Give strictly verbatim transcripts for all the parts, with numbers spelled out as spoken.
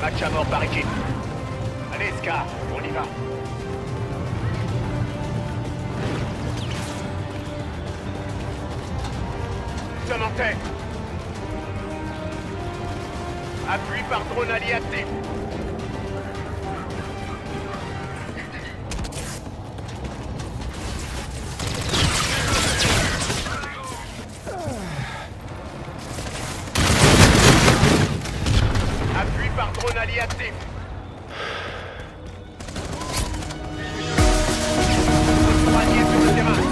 Match à mort par équipe. Allez, Scar, on y va. Nous sommes en tête. Appui par drone allié actif. Appui par drone allié actif. Drone allié sur le terrain.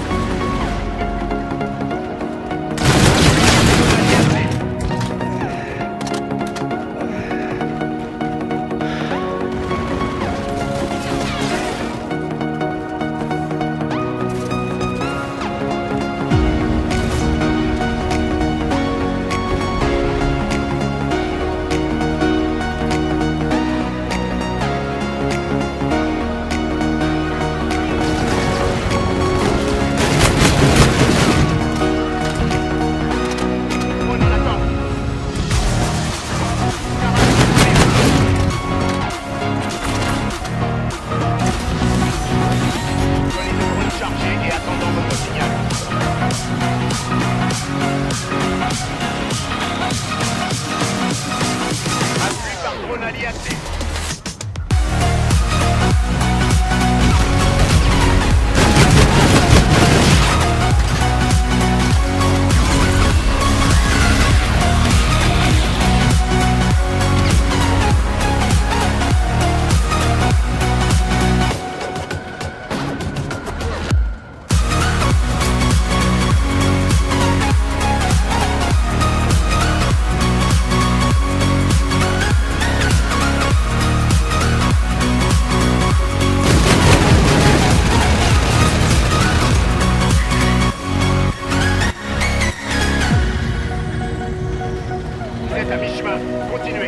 À mi-chemin, continuez.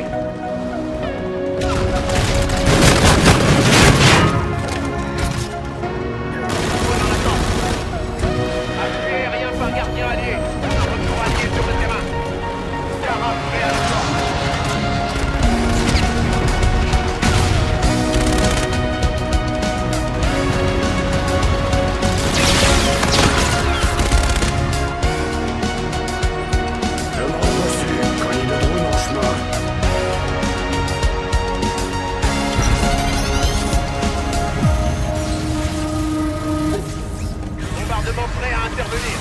Appui aérien par gardien allié. Retour allié sur le terrain. Scar prêt à l'assaut. Prêt à intervenir.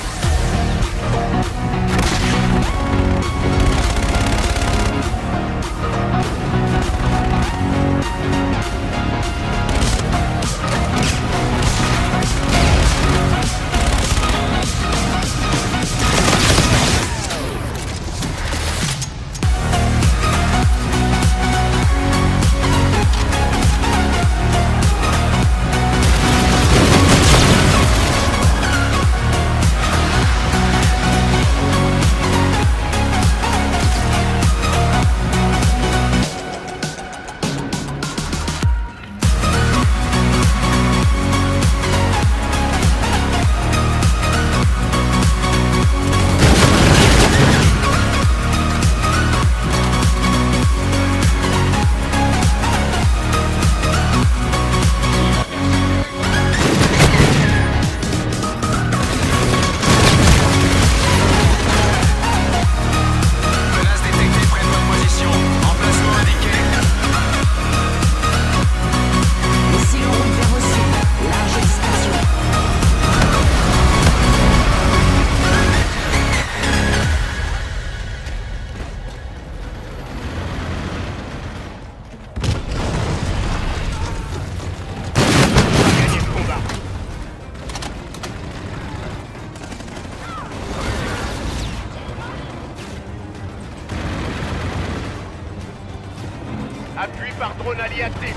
Appui par drone allié actif.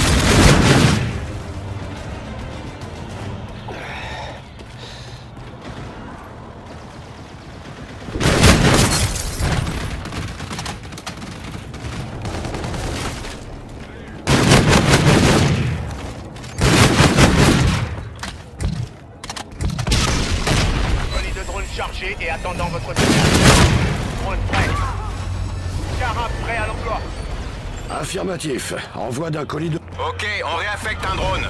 Colis de drone chargé et attendant votre signal. Drone prêt. Scar prêt à l'emploi. Affirmatif. Envoi d'un colis de... Ok, on réaffecte un drone.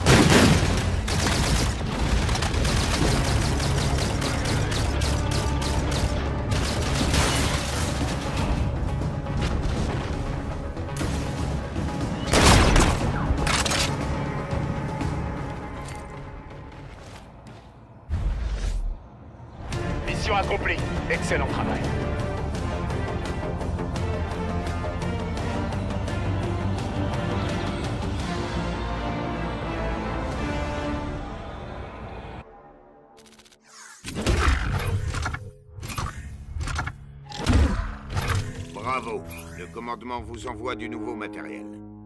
Mission accomplie. Excellent travail. Bravo. Le commandement vous envoie du nouveau matériel.